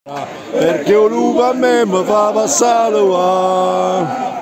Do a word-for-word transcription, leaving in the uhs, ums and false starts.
Perché un lupo a me mi fa passare qua.